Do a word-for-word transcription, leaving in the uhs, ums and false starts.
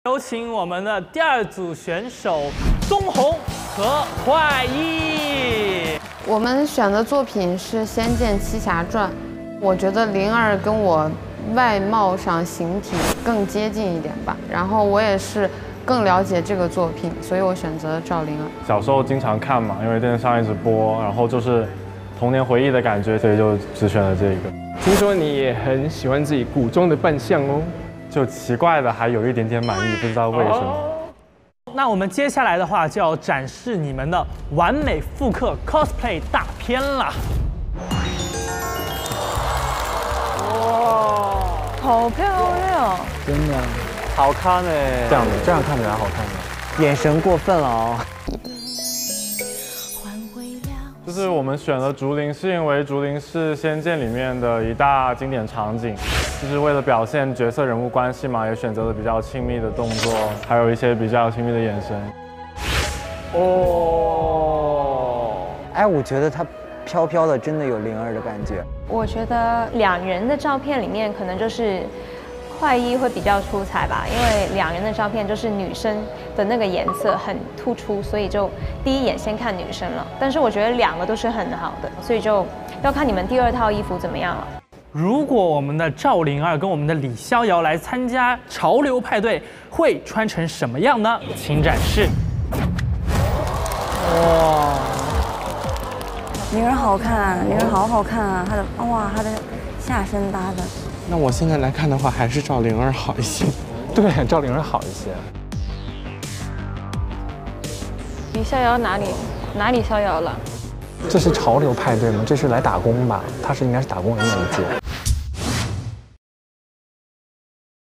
有请我们的第二组选手宗红和坏一。 我们选的作品是《仙剑奇侠传》，我觉得灵儿跟我外貌上形体更接近一点吧，然后我也是更了解这个作品，所以我选择赵灵儿。 小时候经常看嘛，因为电视上一直播，然后就是童年回忆的感觉，所以就只选了这一个。 听说你也很喜欢自己古装的扮相哦。 就奇怪的，还有一点点满意，不知道为什么。 那我们接下来的话就要展示你们的完美复刻 cosplay 大片了。 哇，好漂亮！ 真的好看哎， 这样的这样看起来好看的， 眼神过分了哦。 就是我们选了竹林，是因为竹林是《仙剑》里面的一大经典场景，就是为了表现角色人物关系嘛，也选择了比较亲密的动作，还有一些比较亲密的眼神。 哦，哎，我觉得它飘飘的，真的有灵儿的感觉。 我觉得两人的照片里面，可能就是坏一会比较出彩吧，因为两人的照片就是女生的那个颜色很突出，所以就第一眼先看女生了。但是我觉得两个都是很好的，所以就要看你们第二套衣服怎么样了。 如果我们的赵灵儿跟我们的李逍遥来参加潮流派对，会穿成什么样呢？请展示。 哇，灵儿好看，灵儿好好看啊！她的哇，她的下身搭的。 那我现在来看的话，还是赵灵儿好一些。 对，赵灵儿好一些。 李逍遥哪里哪里逍遥了？ 这是潮流派对吗？这是来打工吧？他是应该是打工人那一届。